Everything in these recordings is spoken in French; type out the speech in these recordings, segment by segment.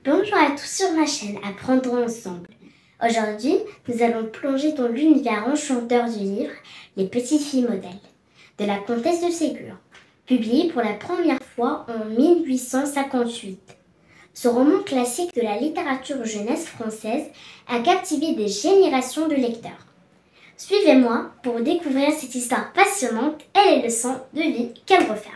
Bonjour à tous sur ma chaîne Apprendre ensemble. Aujourd'hui, nous allons plonger dans l'univers enchanteur du livre Les petites filles modèles de la comtesse de Ségur, publié pour la première fois en 1858. Ce roman classique de la littérature jeunesse française a captivé des générations de lecteurs. Suivez-moi pour découvrir cette histoire passionnante et les leçons de vie qu'elle referme.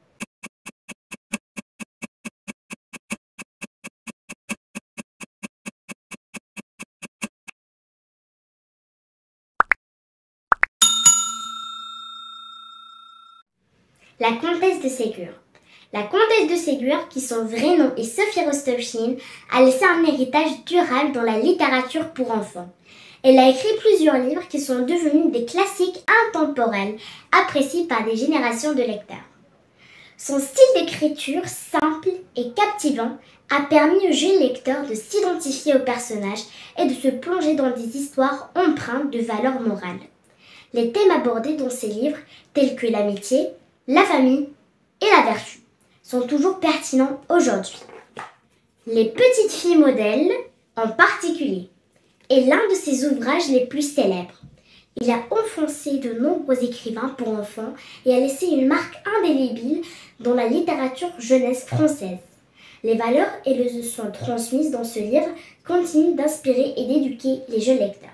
La comtesse de Ségur. La comtesse de Ségur, qui son vrai nom est Sophie Rostopchine, a laissé un héritage durable dans la littérature pour enfants. Elle a écrit plusieurs livres qui sont devenus des classiques intemporels, appréciés par des générations de lecteurs. Son style d'écriture simple et captivant a permis aux jeunes lecteurs de s'identifier aux personnages et de se plonger dans des histoires empreintes de valeurs morales. Les thèmes abordés dans ces livres, tels que l'amitié, la famille et la vertu, sont toujours pertinents aujourd'hui. Les petites filles modèles, en particulier, est l'un de ses ouvrages les plus célèbres. Il a enfoncé de nombreux écrivains pour enfants et a laissé une marque indélébile dans la littérature jeunesse française. Les valeurs et les leçons transmises dans ce livre continuent d'inspirer et d'éduquer les jeunes lecteurs.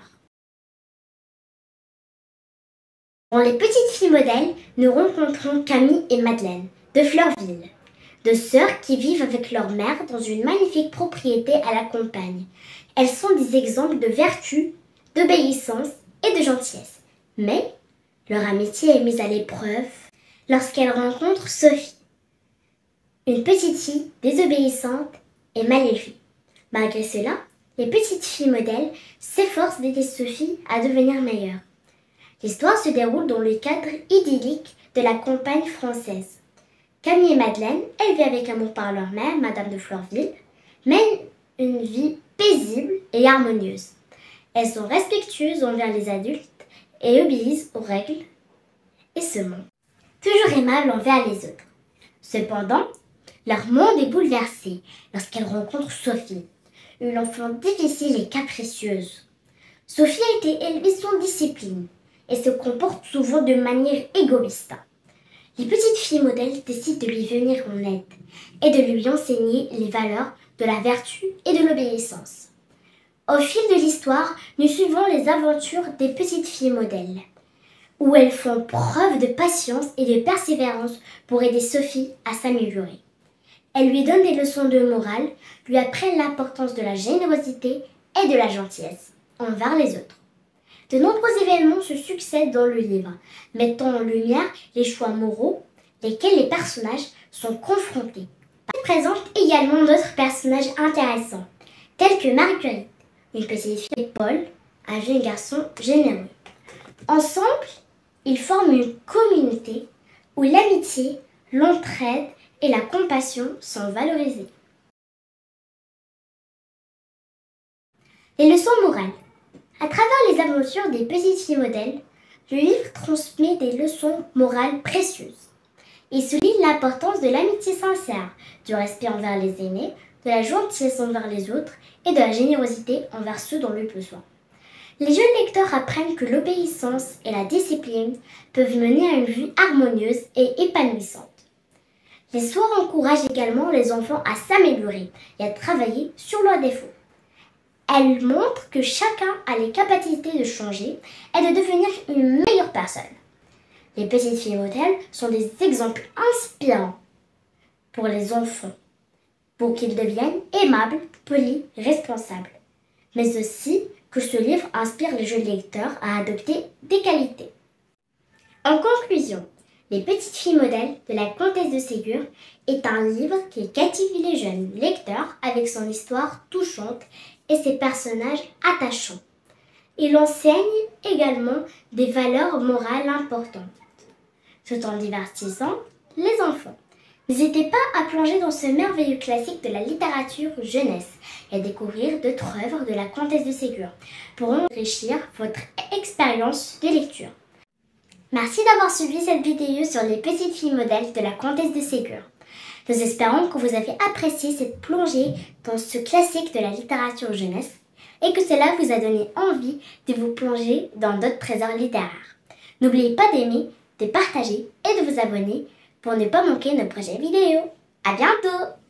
Dans Les petites filles modèles, nous rencontrons Camille et Madeleine, de Fleurville, deux sœurs qui vivent avec leur mère dans une magnifique propriété à la campagne. Elles sont des exemples de vertu, d'obéissance et de gentillesse. Mais leur amitié est mise à l'épreuve lorsqu'elles rencontrent Sophie, une petite fille désobéissante et mal élevée. Malgré cela, les petites filles modèles s'efforcent d'aider Sophie à devenir meilleure. L'histoire se déroule dans le cadre idyllique de la campagne française. Camille et Madeleine, élevées avec amour par leur mère, Madame de Fleurville, mènent une vie paisible et harmonieuse. Elles sont respectueuses envers les adultes et obéissent aux règles et se montrent toujours aimables envers les autres. Cependant, leur monde est bouleversé lorsqu'elles rencontrent Sophie, une enfant difficile et capricieuse. Sophie a été élevée sans discipline et se comporte souvent de manière égoïste. Les petites filles modèles décident de lui venir en aide et de lui enseigner les valeurs de la vertu et de l'obéissance. Au fil de l'histoire, nous suivons les aventures des petites filles modèles, où elles font preuve de patience et de persévérance pour aider Sophie à s'améliorer. Elles lui donnent des leçons de morale, lui apprennent l'importance de la générosité et de la gentillesse envers les autres. De nombreux événements se succèdent dans le livre, mettant en lumière les choix moraux lesquels les personnages sont confrontés. Il présente également d'autres personnages intéressants, tels que Marguerite, une petite fille, et Paul, un jeune garçon généreux. Ensemble, ils forment une communauté où l'amitié, l'entraide et la compassion sont valorisées. Les leçons morales. À travers les aventures des petites filles modèles, le livre transmet des leçons morales précieuses. Il souligne l'importance de l'amitié sincère, du respect envers les aînés, de la gentillesse envers les autres et de la générosité envers ceux dans le besoin. Les jeunes lecteurs apprennent que l'obéissance et la discipline peuvent mener à une vie harmonieuse et épanouissante. L'histoire encourage également les enfants à s'améliorer et à travailler sur leurs défauts. Elle montre que chacun a les capacités de changer et de devenir une meilleure personne. Les petites filles modèles sont des exemples inspirants pour les enfants, pour qu'ils deviennent aimables, polis, responsables. Mais aussi que ce livre inspire les jeunes lecteurs à adopter des qualités. En conclusion, Les petites filles modèles de la comtesse de Ségur est un livre qui captive les jeunes lecteurs avec son histoire touchante et ses personnages attachants. Il enseigne également des valeurs morales importantes, tout en divertissant les enfants. N'hésitez pas à plonger dans ce merveilleux classique de la littérature jeunesse et à découvrir d'autres œuvres de la comtesse de Ségur pour enrichir votre expérience de lecture. Merci d'avoir suivi cette vidéo sur les petites filles modèles de la comtesse de Ségur. Nous espérons que vous avez apprécié cette plongée dans ce classique de la littérature jeunesse et que cela vous a donné envie de vous plonger dans d'autres trésors littéraires. N'oubliez pas d'aimer, de partager et de vous abonner pour ne pas manquer nos prochaines vidéos. À bientôt!